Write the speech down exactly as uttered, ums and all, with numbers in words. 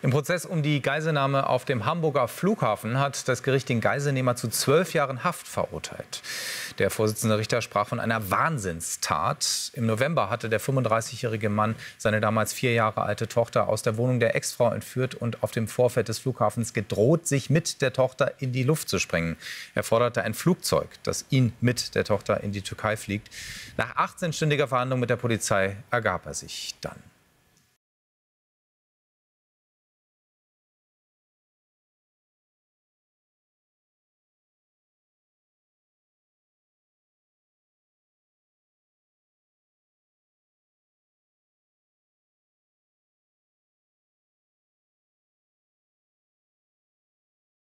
Im Prozess um die Geiselnahme auf dem Hamburger Flughafen hat das Gericht den Geiselnehmer zu zwölf Jahren Haft verurteilt. Der Vorsitzende Richter sprach von einer Wahnsinnstat. Im November hatte der fünfunddreißigjährige Mann seine damals vier Jahre alte Tochter aus der Wohnung der Ex-Frau entführt und auf dem Vorfeld des Flughafens gedroht, sich mit der Tochter in die Luft zu sprengen. Er forderte ein Flugzeug, das ihn mit der Tochter in die Türkei fliegt. Nach achtzehnstündiger Verhandlung mit der Polizei ergab er sich dann.